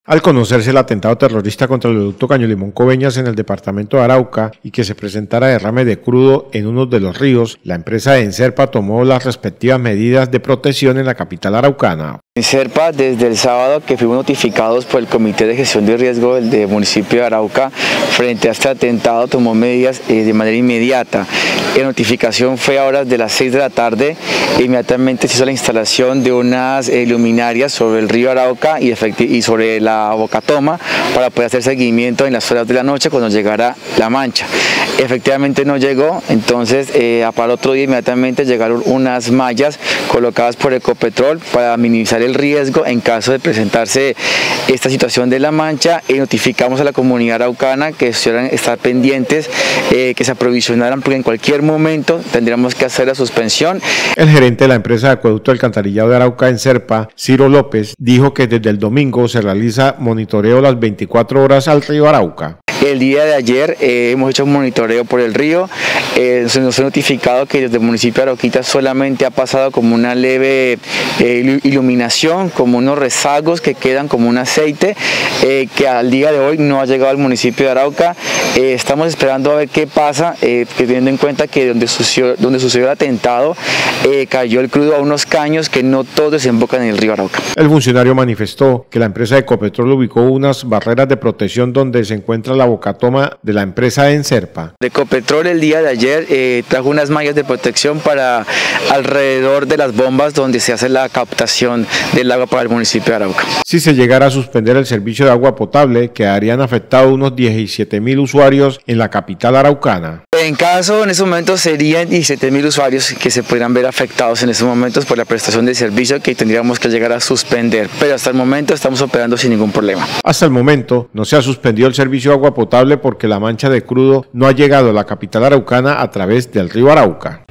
Al conocerse el atentado terrorista contra el oleoducto Caño Limón Coveñas en el departamento de Arauca y que se presentara derrame de crudo en uno de los ríos, la empresa de Enserpa tomó las respectivas medidas de protección en la capital araucana. Enserpa, desde el sábado que fuimos notificados por el Comité de Gestión de Riesgo del municipio de Arauca frente a este atentado, tomó medidas de manera inmediata. La notificación fue a horas de las 6 de la tarde. Inmediatamente se hizo la instalación de unas luminarias sobre el río Arauca y sobre la Bocatoma para poder hacer seguimiento en las horas de la noche cuando llegara la mancha. Efectivamente no llegó, entonces para otro día inmediatamente llegaron unas mallas colocadas por Ecopetrol para minimizar el riesgo en caso de presentarse esta situación de la mancha, y notificamos a la comunidad araucana que estuvieran estar pendientes, que se aprovisionaran, porque en cualquier momento tendríamos que hacer la suspensión. El gerente de la empresa de acueducto alcantarillado de Arauca, Enserpa, Ciro López, dijo que desde el domingo se realiza monitoreo las 24 horas al río Arauca. El día de ayer hemos hecho un monitoreo por el río, se nos ha notificado que desde el municipio de Arauquita solamente ha pasado como una leve iluminación, como unos rezagos que quedan como un aceite, que al día de hoy no ha llegado al municipio de Arauca. Estamos esperando a ver qué pasa, teniendo en cuenta que donde sucedió el atentado cayó el crudo a unos caños que no todos desembocan en el río Arauca. El funcionario manifestó que la empresa de Ecopetrol ubicó unas barreras de protección donde se encuentra la Bocatoma de la empresa de Enserpa. Ecopetrol el día de ayer trajo unas mallas de protección para alrededor de las bombas donde se hace la captación del agua para el municipio de Arauca. Si se llegara a suspender el servicio de agua potable, quedarían afectados unos 17.000 usuarios en la capital araucana. En esos momentos serían 17.000 usuarios que se podrían ver afectados en esos momentos por la prestación de servicio que tendríamos que llegar a suspender, pero hasta el momento estamos operando sin ningún problema. Hasta el momento no se ha suspendido el servicio de agua potable porque la mancha de crudo no ha llegado a la capital araucana a través del río Arauca.